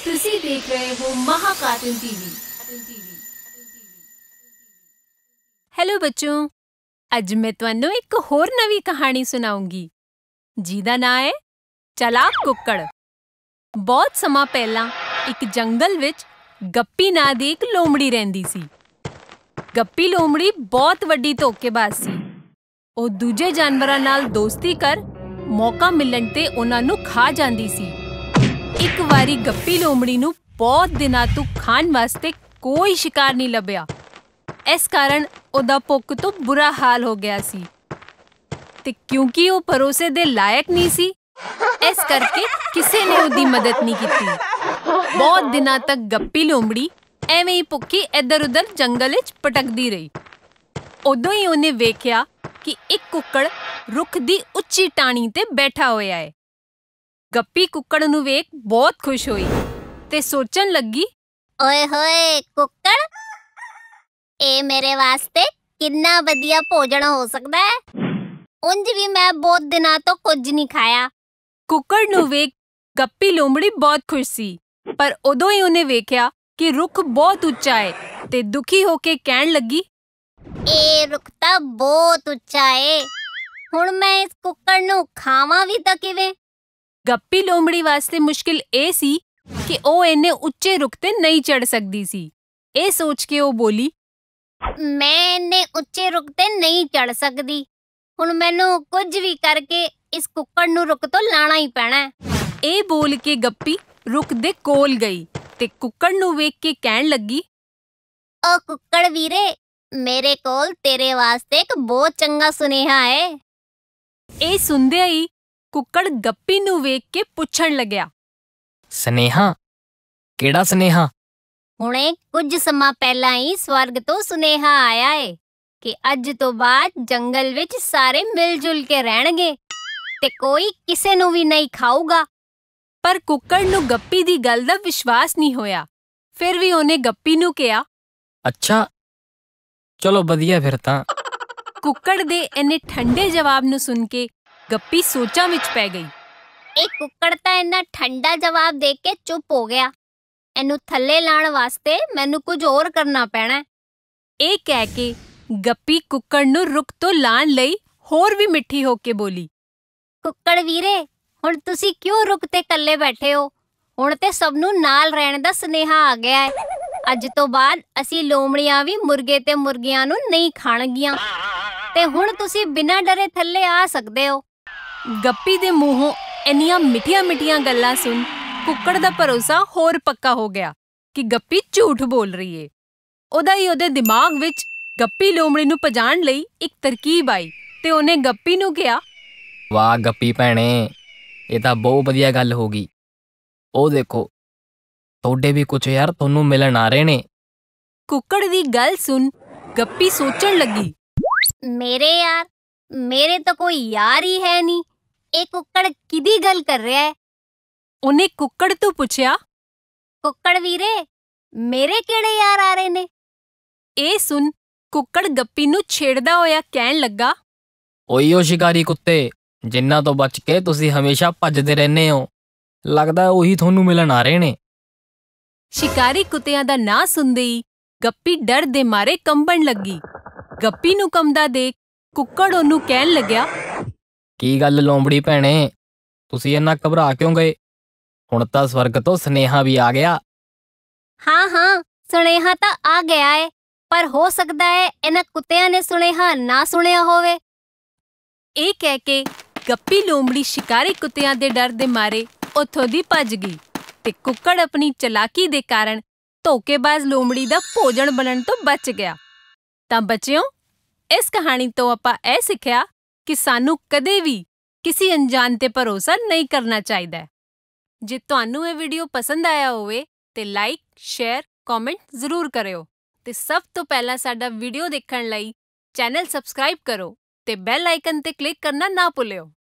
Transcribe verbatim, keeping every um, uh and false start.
ਤੁਸੀਂ ਦੇਖ ਰਹੇ ਹੋ ਮਹਾ ਕਾਰਟੂਨ ਟੀਵੀ। ਹੈਲੋ ਬੱਚੋ, ਅੱਜ ਮੈਂ ਤੁਹਾਨੂੰ ਇੱਕ ਹੋਰ ਨਵੀਂ ਕਹਾਣੀ ਸੁਣਾਉਂਗੀ ਜਿਹਦਾ ਨਾਂ ਹੈ ਚਾਲਾਕ ਕੁੱਕੜ। ਬਹੁਤ ਸਮਾਂ ਪਹਿਲਾਂ ਇੱਕ ਜੰਗਲ ਵਿੱਚ ਗੱਪੀ ਨਾਂ ਦੀ ਇੱਕ ਲੋਮੜੀ ਰਹਿੰਦੀ ਸੀ। ਗੱਪੀ ਲੋਮੜੀ ਬਹੁਤ ਵੱਡੀ ਧੋਖੇਬਾਜ਼ ਸੀ। ਉਹ ਦੂਜੇ ਜਾਨਵਰਾਂ ਨਾਲ ਦੋਸਤੀ ਕਰ ਮੌਕਾ ਮਿਲਣ ਤੇ ਉਹਨਾਂ ਨੂੰ ਖਾ ਜਾਂਦੀ ਸੀ। ਇੱਕ ਵਾਰੀ ਗੱਪੀ ਲੋਮੜੀ ਨੂੰ ਬਹੁਤ ਦਿਨਾਂ ਤੋਂ ਖਾਣ ਵਾਸਤੇ ਕੋਈ ਸ਼ਿਕਾਰ ਨਹੀਂ ਲੱਭਿਆ। ਇਸ ਕਾਰਨ ਉਹਦਾ ਭੁੱਖ ਤੋਂ ਬੁਰਾ ਹਾਲ ਹੋ ਗਿਆ ਸੀ ਤੇ ਕਿਉਂਕਿ ਉਹ ਭਰੋਸੇ ਦੇ ਲਾਇਕ ਨਹੀਂ ਸੀ, ਇਸ ਕਰਕੇ ਕਿਸੇ ਨੇ ਉਹਦੀ ਮਦਦ ਨਹੀਂ ਕੀਤੀ। ਬਹੁਤ ਦਿਨਾਂ ਤੱਕ ਗੱਪੀ ਲੋਮੜੀ ਐਵੇਂ ਹੀ ਭੁੱਖੀ ਇੱਧਰ-ਉੱਧਰ ਜੰਗਲ ਵਿੱਚ ਭਟਕਦੀ ਰਹੀ। ਉਦੋਂ ਹੀ ਉਹਨੇ ਵੇਖਿਆ ਕਿ ਇੱਕ ਕੁੱਕੜ ਰੁੱਖ ਦੀ ਉੱਚੀ ਟਾਹਣੀ ਤੇ ਬੈਠਾ ਹੋਇਆ ਹੈ। ਗੱਪੀ ਕੁੱਕੜ ਨੂੰ ਵੇਖ ਬਹੁਤ ਖੁਸ਼ ਹੋਈ ਤੇ ਸੋਚਣ ਲੱਗੀ, ਓਏ ਹੋਏ ਕੁੱਕੜ, ਇਹ ਮੇਰੇ ਵਾਸਤੇ ਕਿੰਨਾ ਵਧੀਆ ਭੋਜਨ ਹੋ ਸਕਦਾ ਹੈ। ਉਂਝ ਵੀ ਮੈਂ ਬਹੁਤ ਦਿਨਾਂ ਤੋਂ ਕੁਝ ਨਹੀਂ ਖਾਇਆ। ਕੁੱਕੜ ਨੂੰ ਵੇਖ ਗੱਪੀ ਲੋਮੜੀ ਬਹੁਤ ਖੁਸ਼ ਸੀ, ਪਰ ਉਦੋਂ ਹੀ ਉਹਨੇ ਵੇਖਿਆ ਕਿ ਰੁੱਖ ਬਹੁਤ ਉੱਚਾ ਹੈ ਤੇ ਦੁਖੀ ਹੋ ਕੇ ਕਹਿਣ ਲੱਗੀ, ਇਹ ਰੁੱਖ ਤਾਂ ਬਹੁਤ ਉੱਚਾ ਏ, ਹੁਣ ਮੈਂ ਇਸ ਕੁੱਕੜ ਨੂੰ ਖਾਵਾਂ ਵੀ ਤਾਂ ਕਿਵੇਂ? ਗੱਪੀ ਲੋਮੜੀ ਵਾਸਤੇ ਮੁਸ਼ਕਿਲ ਇਹ ਸੀ ਕਿ ਉਹ ਇੰਨੇ ਉੱਚੇ ਰੁੱਖ ਤੇ ਨਹੀਂ ਚੜ੍ਹ ਸਕਦੀ ਸੀ। ਇਹ ਸੋਚ ਕੇ ਉਹ ਬੋਲੀ, ਮੈਂ ਇੰਨੇ ਉੱਚੇ ਰੁੱਖ ਤੇ ਨਹੀਂ ਚੜ੍ਹ ਸਕਦੀ। ਹੁਣ ਮੈਨੂੰ ਕੁਝ ਵੀ ਕਰਕੇ ਇਸ ਕੁੱਕੜ ਨੂੰ ਰੁੱਖ ਤੋਂ ਲਾਣਾ ਹੀ ਪੈਣਾ। ਇਹ ਬੋਲ ਕੇ ਗੱਪੀ ਰੁੱਖ ਦੇ ਕੋਲ ਗਈ ਤੇ ਕੁੱਕੜ ਨੂੰ ਵੇਖ ਕੇ ਕਹਿਣ ਲੱਗੀ, ਓ ਕੁੱਕੜ ਵੀਰੇ, ਮੇਰੇ ਕੋਲ ਤੇਰੇ ਵਾਸਤੇ ਇੱਕ ਬਹੁਤ ਚੰਗਾ ਸੁਨੇਹਾ ਹੈ। ਇਹ ਸੁਣਦਿਆਂ ਹੀ ਕੁੱਕੜ ਗੱਪੀ ਨੂੰ ਵੇਖ ਕੇ ਪੁੱਛਣ ਲੱਗਿਆ, ਸੁਨੇਹਾ? ਕਿਹੜਾ ਸੁਨੇਹਾ? ਹੁਣੇ ਕੁਝ ਸਮਾਂ ਪਹਿਲਾਂ ਹੀ ਸਵਰਗ ਤੋਂ ਸੁਨੇਹਾ ਆਇਆ ਏ ਕਿ ਅੱਜ ਤੋਂ ਬਾਅਦ ਜੰਗਲ ਵਿੱਚ ਸਾਰੇ ਮਿਲ-ਜੁਲ ਕੇ ਰਹਿਣਗੇ ਤੇ ਕੋਈ ਕਿਸੇ ਨੂੰ ਵੀ ਨਹੀਂ ਖਾਊਗਾ। ਪਰ ਕੁੱਕੜ ਨੂੰ ਗੱਪੀ ਦੀ ਗੱਲ ਦਾ ਵਿਸ਼ਵਾਸ ਨਹੀਂ ਹੋਇਆ। ਫਿਰ ਵੀ ਉਹਨੇ ਗੱਪੀ ਨੂੰ ਕਿਹਾ, ਅੱਛਾ, ਚਲੋ ਵਧੀਆ ਫਿਰ ਤਾਂ। ਕੁੱਕੜ ਦੇ ਇੰਨੇ ਠੰਡੇ ਜਵਾਬ ਨੂੰ ਸੁਣ ਕੇ ਗੱਪੀ ਸੋਚਾਂ ਵਿੱਚ ਪੈ ਗਈ। ਇਹ ਕੁੱਕੜ ਤਾਂ ਇੰਨਾ ਠੰਡਾ ਜਵਾਬ ਦੇ ਕੇ ਚੁੱਪ ਹੋ ਗਿਆ। ਇਹਨੂੰ ਥੱਲੇ ਲਾਉਣ ਵਾਸਤੇ ਮੈਨੂੰ ਕੁਝ ਹੋਰ ਕਰਨਾ ਪੈਣਾ। ਇਹ ਕਹਿ ਕੇ ਗੱਪੀ ਕੁੱਕੜ ਨੂੰ ਰੁੱਖ ਤੋਂ ਲਾਉਣ ਲਈ ਹੋਰ ਵੀ ਮਿੱਠੀ ਹੋ ਕੇ ਬੋਲੀ, ਕੁੱਕੜ ਵੀਰੇ, ਹੁਣ ਤੁਸੀਂ ਕਿਉਂ ਰੁੱਖ ਤੇ ਇਕੱਲੇ ਬੈਠੇ ਹੋ? ਹੁਣ ਤੇ ਸਭ ਨੂੰ ਨਾਲ ਰਹਿਣ ਦਾ ਸੁਨੇਹਾ ਆ ਗਿਆ ਹੈ। ਅੱਜ ਤੋਂ ਬਾਅਦ ਅਸੀਂ ਲੋਮੜੀਆਂ ਵੀ ਮੁਰਗੇ ਤੇ ਮੁਰਗੀਆਂ ਨੂੰ ਨਹੀਂ ਖਾਣਗੀਆਂ ਤੇ ਹੁਣ ਤੁਸੀਂ ਬਿਨਾਂ ਡਰੇ ਥੱਲੇ ਆ ਸਕਦੇ ਹੋ। ਗੱਪੀ ਦੇ ਮੂੰਹੋਂ ਇੰਨੀਆਂ ਮਿੱਠੀਆਂ-ਮਿੱਠੀਆਂ ਗੱਲਾਂ ਸੁਣ ਕੁੱਕੜ ਦਾ ਭਰੋਸਾ ਹੋਰ ਪੱਕਾ ਹੋ ਗਿਆ ਕਿ ਗੱਪੀ ਝੂਠ ਬੋਲ ਰਹੀ ਏ। ਉਹਦਾ ਹੀ ਉਹਦੇ ਦਿਮਾਗ ਵਿੱਚ ਗੱਪੀ ਲੋਮੜੀ ਨੂੰ ਭਜਾਉਣ ਲਈ ਇੱਕ ਤਰਕੀਬ ਆਈ ਤੇ ਉਹਨੇ ਗੱਪੀ ਨੂੰ ਕਿਹਾ, ਵਾਹ ਗੱਪੀ ਭੈਣੇ, ਇਹ ਤਾਂ ਬਹੁਤ ਵਧੀਆ ਗੱਲ ਹੋ ਗਈ। ਉਹ ਦੇਖੋ, ਤੁਹਾਡੇ ਵੀ ਕੁਝ ਯਾਰ ਤੁਹਾਨੂੰ ਮਿਲਣ ਆ ਰਹੇ ਨੇ। ਕੁੱਕੜ ਦੀ ਗੱਲ ਸੁਣ ਗੱਪੀ ਸੋਚਣ ਲੱਗੀ, ਮੇਰੇ ਯਾਰ? ਮੇਰੇ ਤਾਂ ਕੋਈ ਯਾਰ ਹੀ ਹੈ ਨਹੀਂ। ਇਹ ਕੁੱਕੜ ਕਿਹਦੀ ਗੱਲ ਕਰ ਰਿਹਾ ਹੈ? ਉਹਨੇ ਕੁੱਕੜ ਤੋਂ ਪੁੱਛਿਆ, ਕੁੱਕੜ ਵੀਰੇ, ਮੇਰੇ ਕਿਹੜੇ ਯਾਰ ਆ ਰਹੇ ਨੇ? ਇਹ ਸੁਣ ਕੁੱਕੜ ਗੱਪੀ ਨੂੰ ਛੇੜਦਾ ਹੋਇਆ ਕਹਿਣ ਲੱਗਾ, ਓਏ ਓ ਸ਼ਿਕਾਰੀ ਕੁੱਤੇ, ਜਿਨ੍ਹਾਂ ਤੋਂ ਬਚ ਕੇ ਤੁਸੀਂ ਹਮੇਸ਼ਾ ਭੱਜਦੇ ਰਹਿੰਦੇ ਹੋ, ਲੱਗਦਾ ਉਹੀ ਤੁਹਾਨੂੰ ਮਿਲਣ ਆ ਰਹੇ ਨੇ। ਸ਼ਿਕਾਰੀ ਕੁੱਤਿਆਂ ਦਾ ਨਾਂ ਸੁਣਦੇ ਹੀ ਗੱਪੀ ਡਰ ਦੇ ਮਾਰੇ ਕੰਬਣ ਲੱਗੀ। ਗੱਪੀ ਨੂੰ ਕੰਬਦਾ ਦੇਖ ਕੁੱਕੜ ਉਹਨੂੰ ਕਹਿਣ ਲੱਗਿਆ, ਕੀ ਗੱਲ ਲੋਮੜੀ ਭੈਣੇ, ਤੁਸੀਂ ਇੰਨਾ ਘਬਰਾ ਕਿਉਂ ਗਏ? ਹੁਣ ਤਾਂ ਸਵਰਗ ਤੋਂ ਸੁਨੇਹਾ ਵੀ ਆ ਗਿਆ। ਹਾਂ ਹਾਂ, ਸੁਨੇਹਾ ਤਾਂ ਆ ਗਿਆ ਏ, ਪਰ ਹੋ ਸਕਦਾ ਹੈ ਇਹਨਾਂ ਕੁੱਤਿਆਂ ਨੇ ਸੁਨੇਹਾ ਨਾ ਸੁਣਿਆ ਹੋਵੇ। ਇਹ ਕਹਿ ਕੇ ਗੱਪੀ ਲੋਮੜੀ ਸ਼ਿਕਾਰੀ ਕੁੱਤਿਆਂ ਦੇ ਡਰ ਦੇ ਮਾਰੇ ਉੱਥੋਂ ਦੀ ਭੱਜ ਗਈ ਤੇ ਕੁੱਕੜ ਆਪਣੀ ਚਾਲਾਕੀ ਦੇ ਕਾਰਨ ਧੋਖੇਬਾਜ਼ ਲੋਮੜੀ ਦਾ ਭੋਜਨ ਬਣਨ ਤੋਂ ਬਚ ਗਿਆ। ਤਾਂ ਬੱਚਿਓ, ਇਸ ਕਹਾਣੀ ਤੋਂ ਆਪਾਂ ਇਹ ਸਿੱਖਿਆ ਕਿ ਸਾਨੂੰ ਕਦੇ ਵੀ ਕਿਸੇ ਅਣਜਾਣ ਤੇ ਭਰੋਸਾ ਨਹੀਂ ਕਰਨਾ ਚਾਹੀਦਾ। ਜੇ ਤੁਹਾਨੂੰ ਇਹ ਵੀਡੀਓ ਪਸੰਦ ਆਇਆ ਹੋਵੇ ਤੇ ਲਾਈਕ, ਸ਼ੇਅਰ, ਕਮੈਂਟ ਜ਼ਰੂਰ ਕਰਿਓ ਤੇ ਸਭ ਤੋਂ ਪਹਿਲਾਂ ਸਾਡਾ ਵੀਡੀਓ ਦੇਖਣ ਲਈ ਚੈਨਲ ਸਬਸਕ੍ਰਾਈਬ ਕਰੋ ਤੇ ਬੈਲ ਆਈਕਨ ਤੇ ਕਲਿੱਕ ਕਰਨਾ ਨਾ ਭੁੱਲਿਓ।